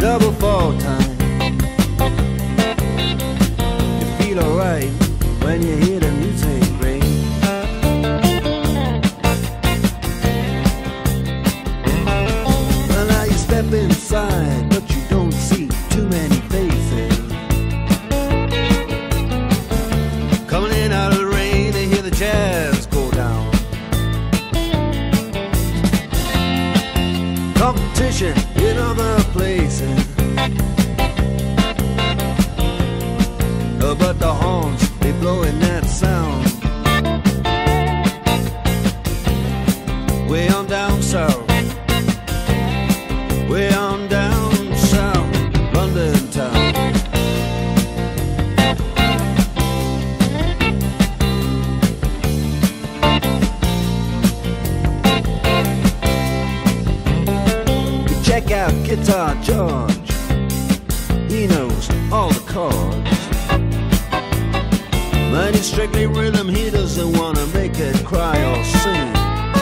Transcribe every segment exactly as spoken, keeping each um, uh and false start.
double fall time. You feel alright when you hear the music ring. Well, now you step inside, but you don't see too many faces. Coming in out of the rain, they hear the jazz go down. Competition in other places, uh, but the horns, they blowing that sound. Way on down south, way on down south, London town. Check out Guitar George, he knows all the chords. But it's strictly rhythm, he doesn't want to make it cry or sing.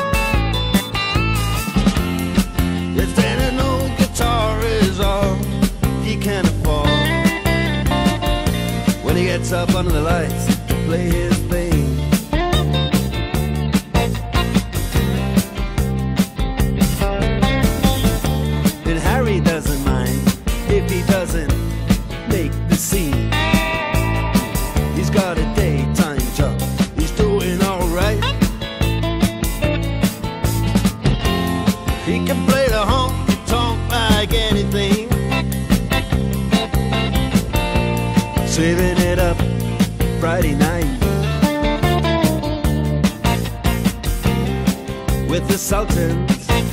If then an old guitar is all he can afford, when he gets up under the lights to play his thing. He doesn't mind if he doesn't make the scene. He's got a daytime job, he's doing alright. He can play the honky-tonk like anything, saving it up Friday night with the Sultans,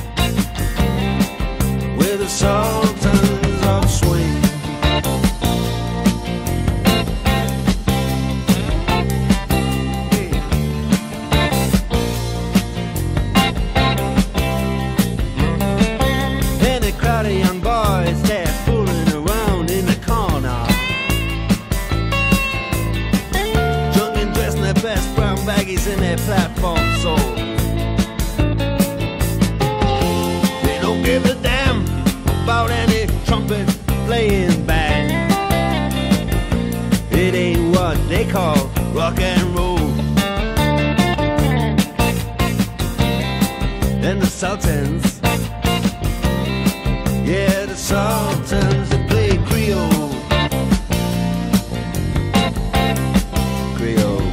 the Sultans of swing. And a crowd of young boys, they're fooling around in the corner, drunk and dressed in their best brown baggies in their platform soles. They don't give a damn about any trumpet playing band. It ain't what they call rock and roll. And the Sultans, yeah, the Sultans, they play Creole. Creole.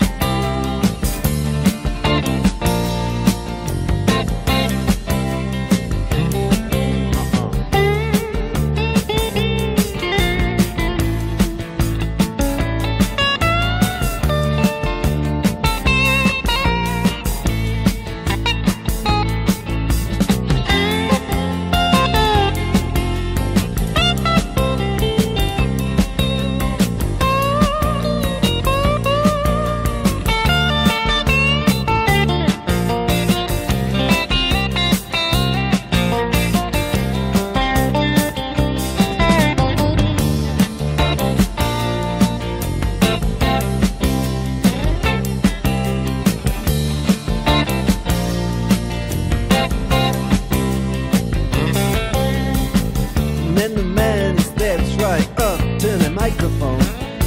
And the man steps right up to the microphone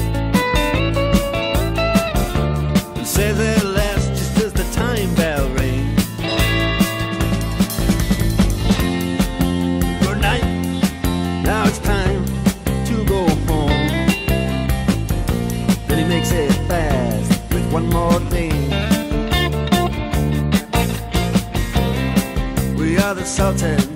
and says at last, just as the time bell rings, good night, now it's time to go home. Then he makes it fast with one more thing. We are the Sultans,